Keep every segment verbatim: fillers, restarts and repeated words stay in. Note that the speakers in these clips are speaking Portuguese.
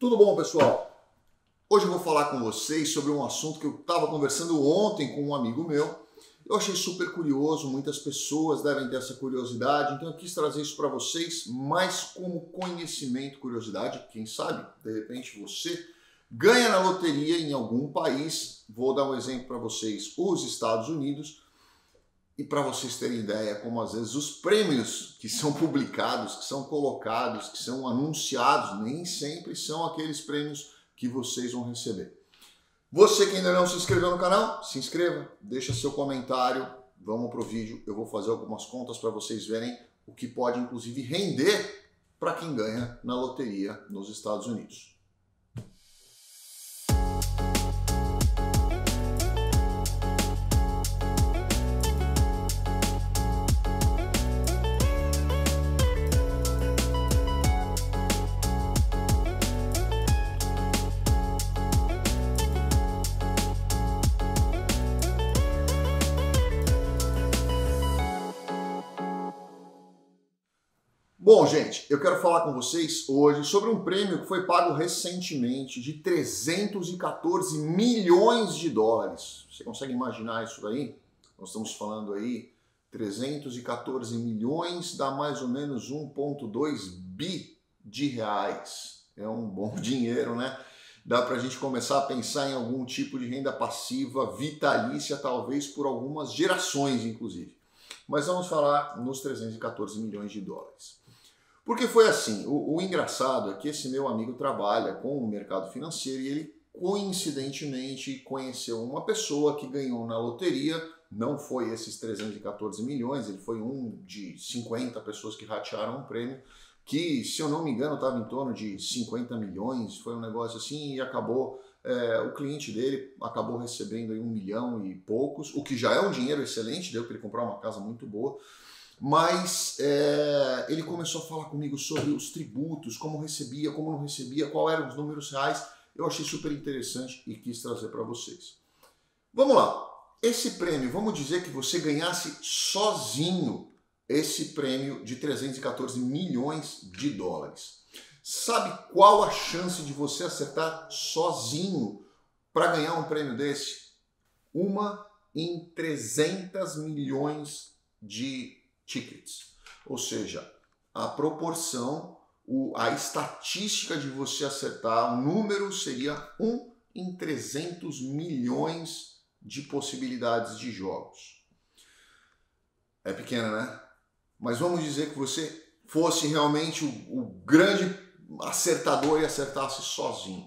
Tudo bom, pessoal? Hoje eu vou falar com vocês sobre um assunto que eu estava conversando ontem com um amigo meu. Eu achei super curioso, muitas pessoas devem ter essa curiosidade, então eu quis trazer isso para vocês mais como conhecimento, curiosidade. Quem sabe, de repente, você ganha na loteria em algum país. Vou dar um exemplo para vocês, os Estados Unidos. E para vocês terem ideia, como às vezes os prêmios que são publicados, que são colocados, que são anunciados, nem sempre são aqueles prêmios que vocês vão receber. Você que ainda não se inscreveu no canal, se inscreva, deixa seu comentário, vamos para o vídeo. Eu vou fazer algumas contas para vocês verem o que pode inclusive render para quem ganha na loteria nos Estados Unidos. Bom, gente, eu quero falar com vocês hoje sobre um prêmio que foi pago recentemente de trezentos e quatorze milhões de dólares. Você consegue imaginar isso aí? Nós estamos falando aí, trezentos e quatorze milhões dá mais ou menos um vírgula dois bi de reais. É um bom dinheiro, né? Dá para a gente começar a pensar em algum tipo de renda passiva vitalícia, talvez por algumas gerações, inclusive. Mas vamos falar nos trezentos e quatorze milhões de dólares. Porque foi assim, o, o engraçado é que esse meu amigo trabalha com o mercado financeiro e ele coincidentemente conheceu uma pessoa que ganhou na loteria, não foi esses trezentos e quatorze milhões, ele foi um de cinquenta pessoas que ratearam um prêmio, que se eu não me engano estava em torno de cinquenta milhões, foi um negócio assim e acabou, é, o cliente dele acabou recebendo aí um milhão e poucos, o que já é um dinheiro excelente, deu para ele comprar uma casa muito boa. Mas é, ele começou a falar comigo sobre os tributos, como recebia, como não recebia, qual eram os números reais. Eu achei super interessante e quis trazer para vocês. Vamos lá. Esse prêmio, vamos dizer que você ganhasse sozinho esse prêmio de trezentos e quatorze milhões de dólares. Sabe qual a chance de você acertar sozinho para ganhar um prêmio desse? Uma em trezentos milhões de tickets, ou seja, a proporção, a estatística de você acertar o número seria um em trezentos milhões de possibilidades de jogos. É pequena, né? Mas vamos dizer que você fosse realmente o, o grande acertador e acertasse sozinho.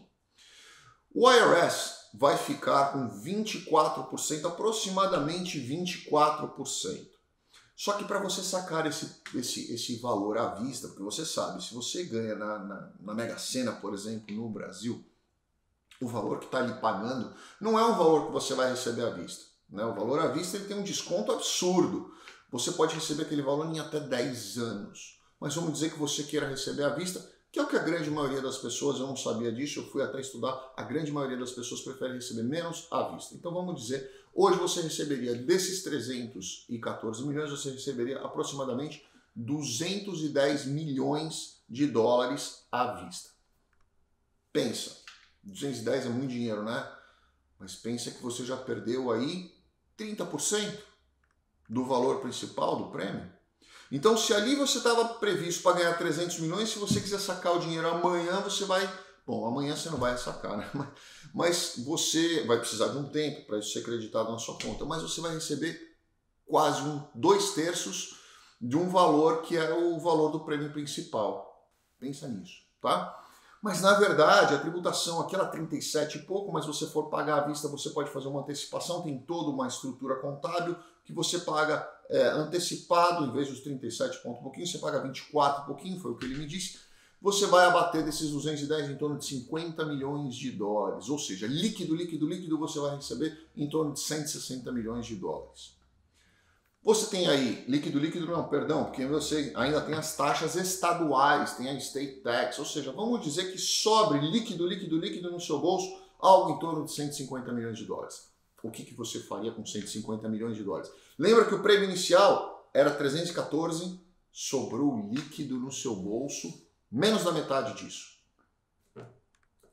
O I R S vai ficar com vinte e quatro por cento, aproximadamente vinte e quatro por cento. Só que para você sacar esse, esse, esse valor à vista, porque você sabe, se você ganha na, na, na Mega Sena, por exemplo, no Brasil, o valor que está ali pagando não é um valor que você vai receber à vista. Né? O valor à vista ele tem um desconto absurdo. Você pode receber aquele valor em até dez anos. Mas vamos dizer que você queira receber à vista, que é o que a grande maioria das pessoas, eu não sabia disso, eu fui até estudar, a grande maioria das pessoas prefere receber menos à vista. Então vamos dizer, hoje você receberia desses trezentos e quatorze milhões, você receberia aproximadamente duzentos e dez milhões de dólares à vista. Pensa, duzentos e dez é muito dinheiro, né? Mas pensa que você já perdeu aí trinta por cento do valor principal do prêmio. Então, se ali você estava previsto para ganhar trezentos milhões, se você quiser sacar o dinheiro amanhã, você vai... Bom, amanhã você não vai sacar, né? Mas você vai precisar de um tempo para isso ser acreditado na sua conta. Mas você vai receber quase um, dois terços de um valor que é o valor do prêmio principal. Pensa nisso, tá? Mas, na verdade, a tributação aqui ela é trinta e sete e pouco, mas se você for pagar à vista, você pode fazer uma antecipação, tem toda uma estrutura contábil que você paga é, antecipado, em vez dos trinta e sete ponto pouquinho, você paga vinte e quatro pouquinho, foi o que ele me disse. Você vai abater desses duzentos e dez em torno de cinquenta milhões de dólares, ou seja, líquido, líquido, líquido, você vai receber em torno de cento e sessenta milhões de dólares. Você tem aí, líquido, líquido não, perdão, porque você ainda tem as taxas estaduais, tem a state tax, ou seja, vamos dizer que sobre líquido, líquido, líquido no seu bolso, algo em torno de cento e cinquenta milhões de dólares. O que, que você faria com cento e cinquenta milhões de dólares? Lembra que o prêmio inicial era trezentos e quatorze, sobrou líquido no seu bolso, menos da metade disso.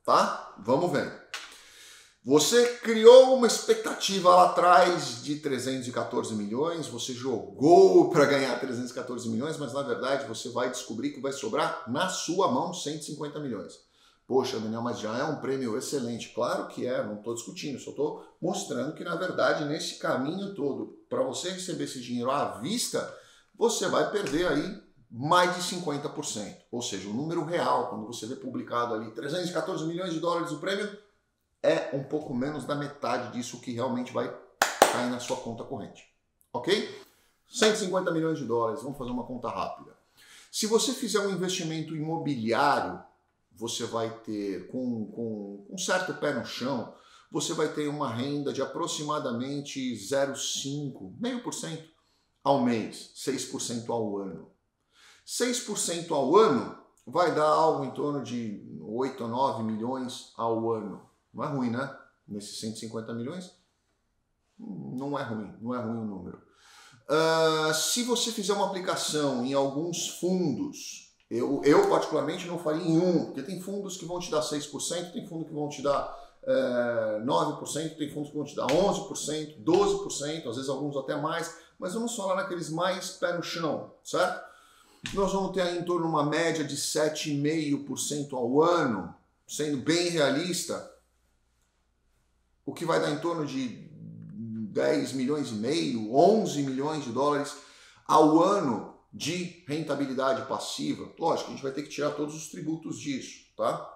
tá? Vamos vendo. Você criou uma expectativa lá atrás de trezentos e quatorze milhões, você jogou para ganhar trezentos e quatorze milhões, mas na verdade você vai descobrir que vai sobrar na sua mão cento e cinquenta milhões. Poxa, Daniel, mas já é um prêmio excelente. Claro que é, não estou discutindo, só estou mostrando que na verdade nesse caminho todo, para você receber esse dinheiro à vista, você vai perder aí mais de cinquenta por cento. Ou seja, o número real, quando você vê publicado ali trezentos e quatorze milhões de dólares o prêmio, é um pouco menos da metade disso que realmente vai cair na sua conta corrente. Ok? cento e cinquenta milhões de dólares, vamos fazer uma conta rápida. Se você fizer um investimento imobiliário, você vai ter, com, com um certo pé no chão, você vai ter uma renda de aproximadamente zero vírgula cinco, meio por cento ao mês, seis por cento ao ano. seis por cento ao ano vai dar algo em torno de oito ou nove milhões ao ano. Não é ruim, né? Nesses cento e cinquenta milhões, não é ruim, não é ruim o número. Uh, se você fizer uma aplicação em alguns fundos, eu, eu particularmente não faria em um, porque tem fundos que vão te dar seis por cento, tem fundos que vão te dar uh, nove por cento, tem fundos que vão te dar onze por cento, doze por cento, às vezes alguns até mais, mas vamos falar naqueles mais pé no chão, certo? Nós vamos ter aí em torno de uma média de sete vírgula cinco por cento ao ano, sendo bem realista, o que vai dar em torno de dez milhões e meio, onze milhões de dólares ao ano de rentabilidade passiva. Lógico, a gente vai ter que tirar todos os tributos disso, tá?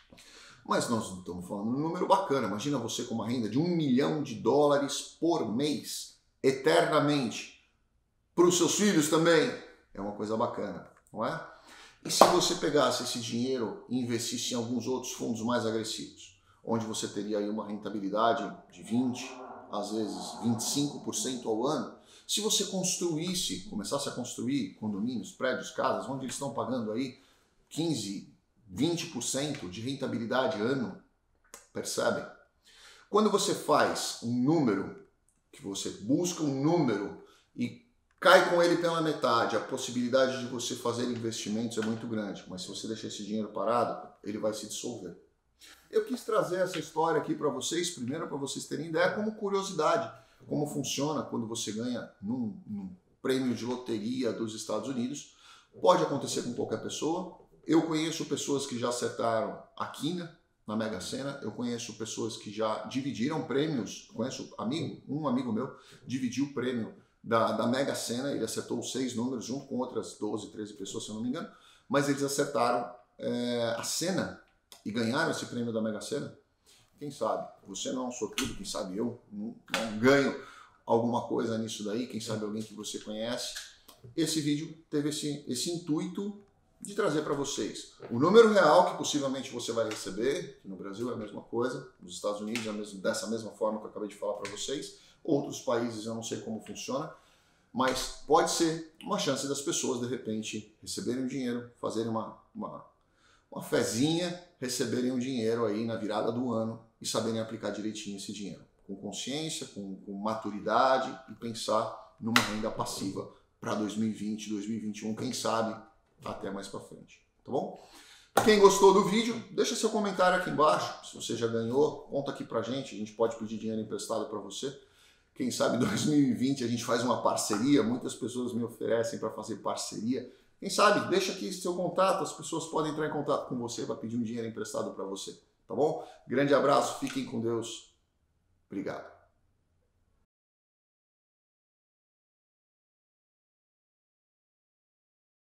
Mas nós estamos falando de um número bacana. Imagina você com uma renda de um milhão de dólares por mês, eternamente. Para os seus filhos também. É uma coisa bacana, não é? E se você pegasse esse dinheiro e investisse em alguns outros fundos mais agressivos? Onde você teria aí uma rentabilidade de vinte por cento, às vezes vinte e cinco por cento ao ano. Se você construísse, começasse a construir condomínios, prédios, casas, onde eles estão pagando aí quinze, vinte por cento de rentabilidade ano, percebem? Quando você faz um número, que você busca um número e cai com ele pela metade, a possibilidade de você fazer investimentos é muito grande, mas se você deixar esse dinheiro parado, ele vai se dissolver. Eu quis trazer essa história aqui para vocês, primeiro para vocês terem ideia, como curiosidade, como funciona quando você ganha num, num prêmio de loteria dos Estados Unidos. Pode acontecer com qualquer pessoa. Eu conheço pessoas que já acertaram a quina na Mega Sena, eu conheço pessoas que já dividiram prêmios, conheço amigo, um amigo meu dividiu o prêmio da, da Mega Sena, ele acertou os seis números junto com outras doze, treze pessoas, se eu não me engano, mas eles acertaram é, a Sena e ganharam esse prêmio da Mega Sena. Quem sabe? Você não é um sortudo, quem sabe eu não, não ganho alguma coisa nisso daí, quem sabe alguém que você conhece. Esse vídeo teve esse, esse intuito de trazer para vocês o número real que possivelmente você vai receber, que no Brasil é a mesma coisa, nos Estados Unidos é mesmo, dessa mesma forma que eu acabei de falar para vocês, outros países eu não sei como funciona, mas pode ser uma chance das pessoas de repente receberem o dinheiro, fazerem uma, uma, uma fezinha, receberem o dinheiro aí na virada do ano e saberem aplicar direitinho esse dinheiro, com consciência, com, com maturidade e pensar numa renda passiva para dois mil e vinte, dois mil e vinte e um, quem sabe até mais para frente, tá bom? Quem gostou do vídeo, deixa seu comentário aqui embaixo, se você já ganhou, conta aqui pra gente, a gente pode pedir dinheiro emprestado para você. Quem sabe em dois mil e vinte a gente faz uma parceria, muitas pessoas me oferecem para fazer parceria. Quem sabe, deixa aqui seu contato, as pessoas podem entrar em contato com você para pedir um dinheiro emprestado para você, tá bom? Grande abraço, fiquem com Deus, obrigado.